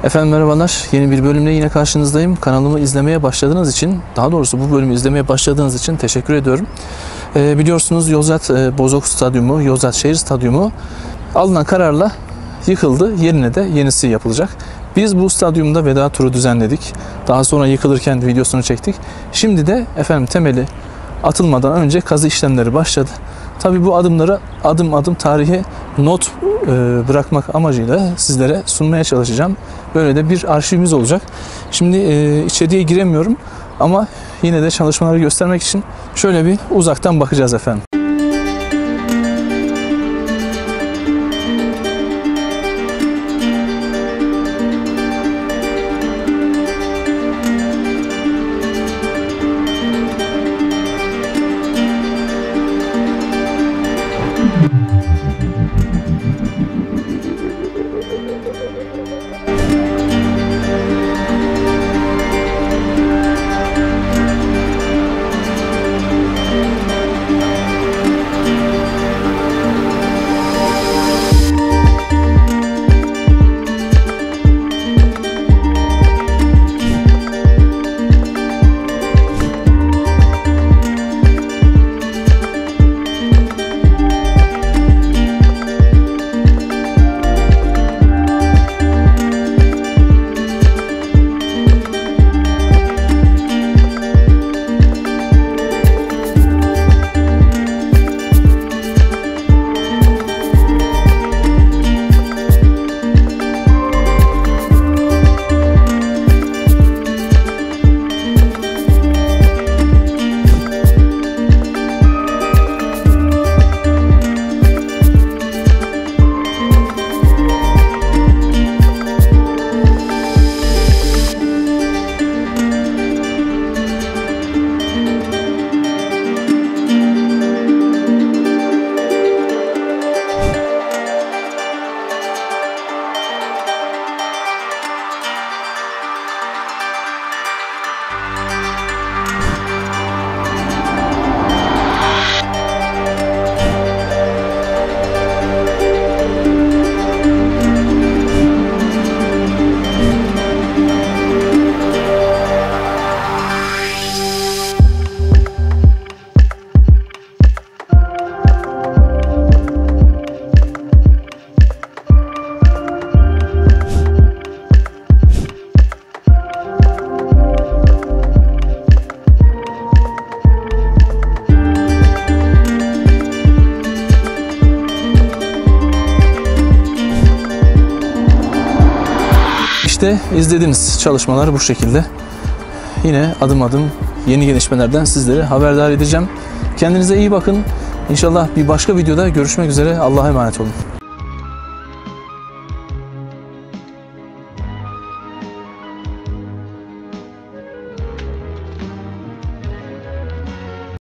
Efendim merhabalar. Yeni bir bölümle yine karşınızdayım. Kanalımı izlemeye başladığınız için, daha doğrusu bu bölümü izlemeye başladığınız için teşekkür ediyorum. Biliyorsunuz Yozgat Bozok Stadyumu, Yozgat Şehir Stadyumu alınan kararla yıkıldı. Yerine de yenisi yapılacak. Biz bu stadyumda veda turu düzenledik. Daha sonra yıkılırken videosunu çektik. Şimdi de efendim temeli atılmadan önce kazı işlemleri başladı. Tabii bu adımları adım adım tarihe not bırakmak amacıyla sizlere sunmaya çalışacağım. Böyle de bir arşivimiz olacak. Şimdi içeriye giremiyorum ama yine de çalışmaları göstermek için şöyle bir uzaktan bakacağız efendim. İşte izlediğiniz çalışmalar bu şekilde. Yine adım adım yeni gelişmelerden sizleri haberdar edeceğim. Kendinize iyi bakın. İnşallah bir başka videoda görüşmek üzere. Allah'a emanet olun.